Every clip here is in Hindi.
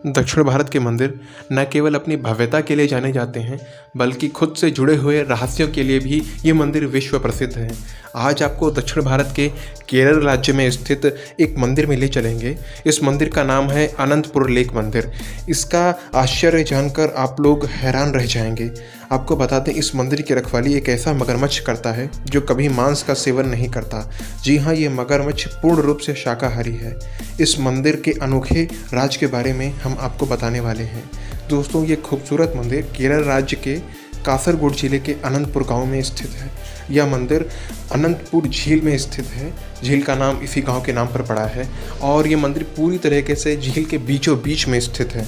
दक्षिण भारत के मंदिर न केवल अपनी भव्यता के लिए जाने जाते हैं बल्कि खुद से जुड़े हुए रहस्यों के लिए भी ये मंदिर विश्व प्रसिद्ध हैं। आज आपको दक्षिण भारत के केरल राज्य में स्थित एक मंदिर में ले चलेंगे। इस मंदिर का नाम है अनंतपुर लेक मंदिर। इसका आश्चर्य जानकर आप लोग हैरान रह जाएंगे। आपको बता दें, इस मंदिर की रखवाली एक ऐसा मगरमच्छ करता है जो कभी मांस का सेवन नहीं करता। जी हाँ, ये मगरमच्छ पूर्ण रूप से शाकाहारी है। इस मंदिर के अनोखे राज के बारे में हम आपको बताने वाले हैं। दोस्तों, ये खूबसूरत मंदिर केरल राज्य के कासरगोड जिले के अनंतपुर गांव में स्थित है। यह मंदिर अनंतपुर झील में स्थित है। झील का नाम इसी गांव के नाम पर पड़ा है और ये मंदिर पूरी तरीके से झील के बीचों बीच में स्थित है।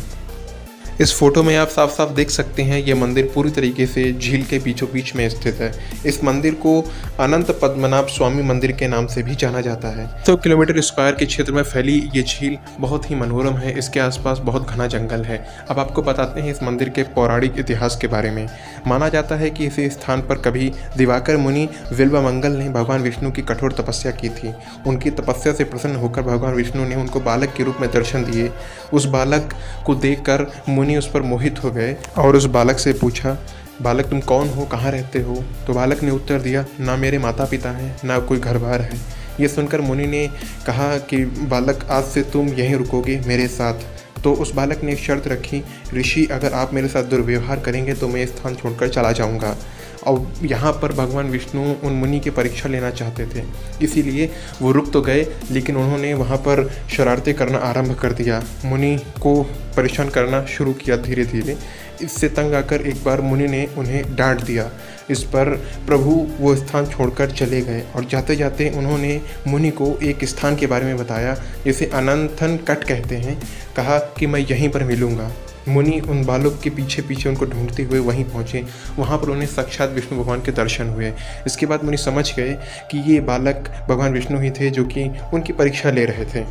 इस फोटो में आप साफ साफ देख सकते हैं, ये मंदिर पूरी तरीके से झील के बीचों बीच में स्थित है। इस मंदिर को अनंत पद्मनाभ स्वामी मंदिर के नाम से भी जाना जाता है। 100 किलोमीटर स्क्वायर के क्षेत्र में फैली ये झील बहुत ही मनोरम है। इसके आसपास बहुत घना जंगल है। अब आपको बताते हैं इस मंदिर के पौराणिक इतिहास के बारे में। माना जाता है कि इसी स्थान पर कभी दिवाकर मुनि बिल्वमंगल ने भगवान विष्णु की कठोर तपस्या की थी। उनकी तपस्या से प्रसन्न होकर भगवान विष्णु ने उनको बालक के रूप में दर्शन दिए। उस बालक को देखकर मुनि उस पर मोहित हो गए और उस बालक से पूछा, बालक तुम कौन हो, कहाँ रहते हो? तो बालक ने उत्तर दिया, ना मेरे माता पिता हैं, ना कोई घर बार है। ये सुनकर मुनि ने कहा कि बालक, आज से तुम यहीं रुकोगे मेरे साथ। तो उस बालक ने एक शर्त रखी, ऋषि अगर आप मेरे साथ दुर्व्यवहार करेंगे तो मैं स्थान छोड़कर चला जाऊंगा। और यहाँ पर भगवान विष्णु उन मुनि की परीक्षा लेना चाहते थे, इसीलिए वो रुक तो गए, लेकिन उन्होंने वहाँ पर शरारतें करना आरंभ कर दिया। मुनि को परेशान करना शुरू किया धीरे धीरे। इससे तंग आकर एक बार मुनि ने उन्हें डांट दिया। इस पर प्रभु वो स्थान छोड़कर चले गए और जाते जाते उन्होंने मुनि को एक स्थान के बारे में बताया, जिसे अनंथन कट कहते हैं। कहा कि मैं यहीं पर मिलूँगा। मुनि उन बालक के पीछे पीछे उनको ढूंढते हुए वहीं पहुँचे। वहाँ पर उन्हें साक्षात विष्णु भगवान के दर्शन हुए। इसके बाद मुनि समझ गए कि ये बालक भगवान विष्णु ही थे जो कि उनकी परीक्षा ले रहे थे।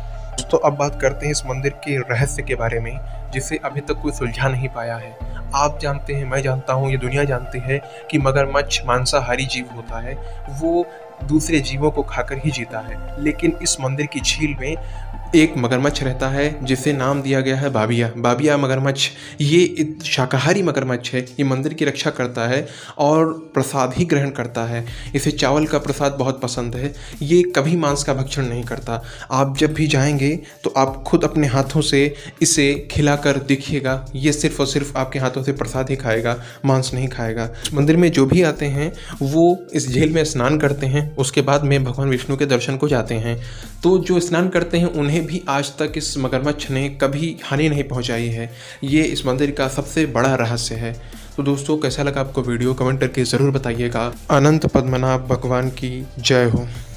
तो अब बात करते हैं इस मंदिर के रहस्य के बारे में, जिसे अभी तक कोई सुलझा नहीं पाया है। आप जानते हैं, मैं जानता हूँ, ये दुनिया जानती है कि मगरमच्छ मांसाहारी जीव होता है। वो दूसरे जीवों को खाकर ही जीता है। लेकिन इस मंदिर की झील में एक मगरमच्छ रहता है जिसे नाम दिया गया है बाबिया। बाबिया मगरमच्छ ये शाकाहारी मगरमच्छ है। ये मंदिर की रक्षा करता है और प्रसाद ही ग्रहण करता है। इसे चावल का प्रसाद बहुत पसंद है। ये कभी मांस का भक्षण नहीं करता। आप जब भी जाएंगे तो आप खुद अपने हाथों से इसे खिलाकर देखिएगा। ये सिर्फ और सिर्फ आपके हाथों से प्रसाद ही खाएगा, मांस नहीं खाएगा। मंदिर में जो भी आते हैं वो इस झील में स्नान करते हैं, उसके बाद में भगवान विष्णु के दर्शन को जाते हैं। तो जो स्नान करते हैं उन्हें भी आज तक इस मगरमच्छ ने कभी हानि नहीं पहुंचाई है। ये इस मंदिर का सबसे बड़ा रहस्य है। तो दोस्तों, कैसा लगा आपको वीडियो? कमेंट करके ज़रूर बताइएगा। अनंत पद्मनाभ भगवान की जय हो।